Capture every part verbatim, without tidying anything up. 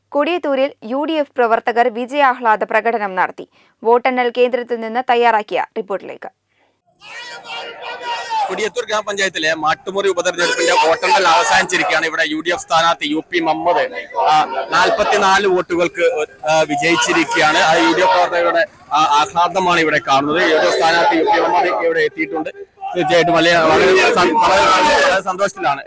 കൊടിയത്തൂരിൽ U D F പ്രവർത്തകർ വിജയാഹ്ലാദ പ്രകടനം നടത്തി. വോട്ടെണ്ണൽ കേന്ദ്രത്തിൽ നിന്ന് തയ്യാറാക്കിയ റിപ്പോർട്ടിലേക്ക്. കൊടിയത്തൂർ ഗ്രാമപഞ്ചായത്തിലെ മാട്ടുമുറി ഉപതെരഞ്ഞെടുപ്പിന്റെ വോട്ടെണ്ണൽ അവസാനിച്ചിരിക്കുകയാണ്. ഇവിടെ യു ഡി എഫ് സ്ഥാനാർത്ഥി യു പി മുഹമ്മദ് നാൽപ്പത്തിനാല് വോട്ടുകൾക്ക് വിജയിച്ചിരിക്കുകയാണ്. ആ യു ഡി എഫ് പ്രവർത്തകരുടെ ആഹ്ലാദമാണ് ഇവിടെ കാണുന്നത്. യു ഡി എഫ് സ്ഥാനാർത്ഥി യു പി മുഹമ്മദ് ഇവിടെ എത്തിയിട്ടുണ്ട്. തീർച്ചയായിട്ടും വലിയ വളരെ സന്തോഷത്തിലാണ്.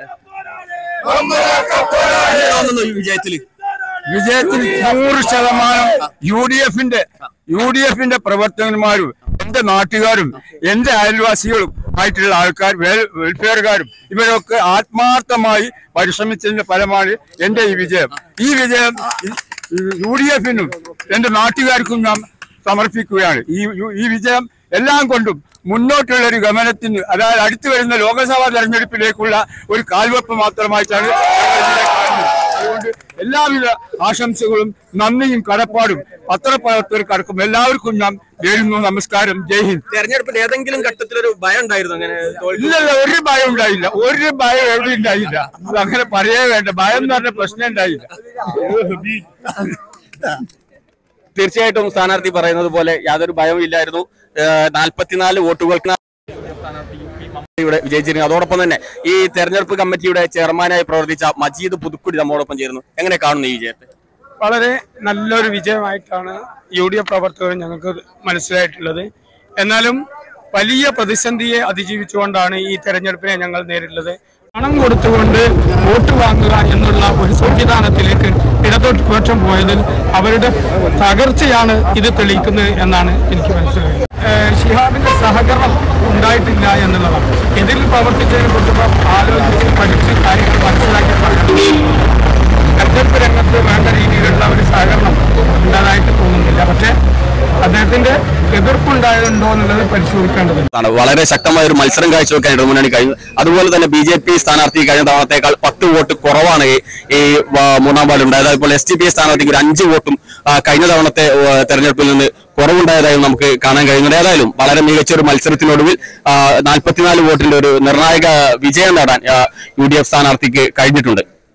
വിജയത്തിൽ വിജയത്തിൽ നൂറ് ശതമാനം യു ഡി എഫിന്റെ യു ഡി എഫിന്റെ പ്രവർത്തകന്മാരും എന്റെ നാട്ടുകാരും എന്റെ അയൽവാസികളും ആയിട്ടുള്ള ആൾക്കാർ, വെൽഫെയർകാരും ഇവരൊക്കെ ആത്മാർത്ഥമായി പരിശ്രമിച്ചതിന്റെ ഫലമാണ് എന്റെ ഈ വിജയം. ഈ വിജയം യു ഡി എഫിനും എന്റെ നാട്ടുകാർക്കും ഞാൻ സമർപ്പിക്കുകയാണ്. ഈ ഈ വിജയം എല്ലാം കൊണ്ടും മുന്നോട്ടുള്ള ഒരു ഗമനത്തിന്, അതായത് അടുത്തു വരുന്ന ലോക്സഭാ തെരഞ്ഞെടുപ്പിലേക്കുള്ള ഒരു കാൽവെപ്പ് മാത്രമായിട്ടാണ്. അതുകൊണ്ട് എല്ലാവിധ ആശംസകളും നന്ദിയും കടപ്പാടും പത്രപ്രവർത്തകർക്കും എല്ലാവർക്കും ഞാൻ നേരുന്നു. നമസ്കാരം. ജയ് ഹിന്ദ്. തെരഞ്ഞെടുപ്പിൽ ഏതെങ്കിലും ഘട്ടത്തിലൊരു ഭയം ഉണ്ടായിരുന്നു? അങ്ങനെ ഇല്ലല്ല, ഒരു ഭയം ഉണ്ടായില്ല. ഒരു ഭയം എവിടെ ഉണ്ടായില്ല. അങ്ങനെ പറയേ വേണ്ട. ഭയം എന്ന് പറഞ്ഞ പ്രശ്നം ഉണ്ടായില്ല. തീർച്ചയായിട്ടും സ്ഥാനാർത്ഥി പറയുന്നത് പോലെ യാതൊരു ഭയവും ഇല്ലായിരുന്നു. നാൽപ്പത്തിനാല് വോട്ടുകൾക്ക് ഇവിടെ വിജയിച്ചിരുന്നു. അതോടൊപ്പം തന്നെ ഈ തെരഞ്ഞെടുപ്പ് കമ്മിറ്റിയുടെ ചെയർമാനായി പ്രവർത്തിച്ച മജീദ് പുതുക്കുടി നമ്മോടൊപ്പം ചേരുന്നു. എങ്ങനെ കാണുന്നു ഈ വിജയത്തെ? വളരെ നല്ലൊരു വിജയമായിട്ടാണ് യു ഡി എഫ് പ്രവർത്തകർ ഞങ്ങൾക്ക് മനസ്സിലായിട്ടുള്ളത്. എന്നാലും വലിയ പ്രതിസന്ധിയെ അതിജീവിച്ചുകൊണ്ടാണ് ഈ തെരഞ്ഞെടുപ്പിനെ ഞങ്ങൾ നേരിട്ടുള്ളത്. പണം കൊടുത്തുകൊണ്ട് വോട്ട് വാങ്ങുക എന്നുള്ള ഒരു സംവിധാനത്തിലേക്ക് ഇടതുപക്ഷം പോയതിൽ അവരുടെ തകർച്ചയാണ് ഇത് തെളിയിക്കുന്നത് എന്നാണ് എനിക്ക് മനസ്സിലായത്. ഷിഹാബിന്റെ സഹകരണം ഉണ്ടായിട്ടില്ല എന്നുള്ളതാണ്. ഇതിൽ പ്രവർത്തിച്ചതിനെ കുറിച്ച് ആലോചിച്ച് പഠിച്ച് കാര്യങ്ങൾ മനസ്സിലാക്കി തെരഞ്ഞെടുപ്പ് രംഗത്ത് വേണ്ട രീതിയിലുള്ള ഒരു സഹകരണം ഉണ്ടായതായിട്ട് തോന്നുന്നില്ല. പക്ഷേ അദ്ദേഹത്തിന്റെ എതിർപ്പുണ്ടായതുണ്ടോ എന്നുള്ളത് പരിശോധിക്കേണ്ടതുണ്ട്. വളരെ ശക്തമായ ഒരു മത്സരം കാഴ്ചവെക്കാനായിട്ട് മുന്നണി കഴിഞ്ഞു. അതുപോലെ തന്നെ ബി ജെ പി സ്ഥാനാർത്ഥി കഴിഞ്ഞ തവണത്തേക്കാൾ പത്ത് വോട്ട് കുറവാണ് ഈ മൂന്നാം വാർഡിൽ ഉണ്ടായത്. അതുപോലെ എസ് ടി പി സ്ഥാനാർത്ഥിക്ക് ഒരു അഞ്ച് വോട്ടും കഴിഞ്ഞ തവണത്തെ തെരഞ്ഞെടുപ്പിൽ നിന്ന് കുറവുണ്ടായതായും നമുക്ക് കാണാൻ കഴിയുന്നുണ്ട്. ഏതായാലും വളരെ മികച്ച ഒരു മത്സരത്തിനൊടുവിൽ നാൽപ്പത്തിനാല് വോട്ടിന്റെ ഒരു നിർണായക വിജയം നേടാൻ യു ഡി എഫ് സ്ഥാനാർത്ഥിക്ക് കഴിഞ്ഞിട്ടുണ്ട്.